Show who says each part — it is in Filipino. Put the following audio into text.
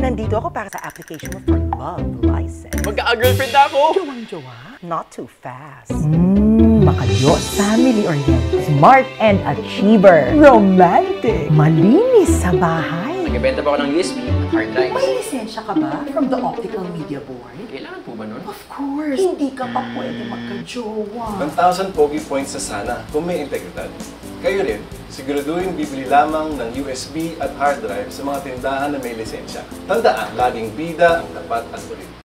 Speaker 1: Nandito ako para sa application mo for love license.
Speaker 2: Magka-girlfriend na ako!
Speaker 1: Jowang-jowa? Not too fast.
Speaker 3: Makadiyos, family-oriented, smart and achiever, romantic, malinis sa bahay.
Speaker 2: Nagbenta pa ako ng USB at hard drive.
Speaker 3: May lisensya ka ba from the Optical Media Board?
Speaker 2: Kailangan po ba nun?
Speaker 3: Of course, hindi ka pa pwede magka-jowa.
Speaker 4: 1,000 pogi points sa sana kung may integridad. Kayo rin, siguraduhin bibili lamang ng USB at hard drive sa mga tindahan na may lisensya. Tandaan, laging bida ang tapat at solid.